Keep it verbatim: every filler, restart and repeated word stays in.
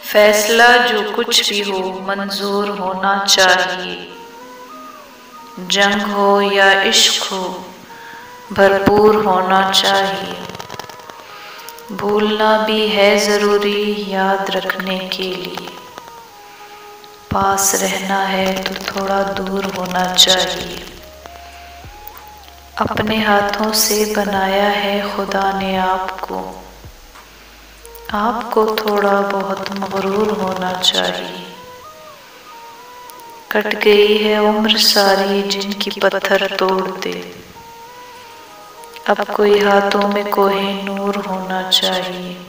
फैसला जो कुछ भी हो मंजूर होना चाहिए। जंग हो या इश्क हो भरपूर होना चाहिए। भूलना भी है ज़रूरी याद रखने के लिए। पास रहना है तो थोड़ा दूर होना चाहिए। अपने हाथों से बनाया है खुदा ने आपको, आपको थोड़ा बहुत मगरूर होना चाहिए। कट गई है उम्र सारी जिनकी पत्थर तोड़ दे, अब कोई हाथों में कोहे नूर होना चाहिए।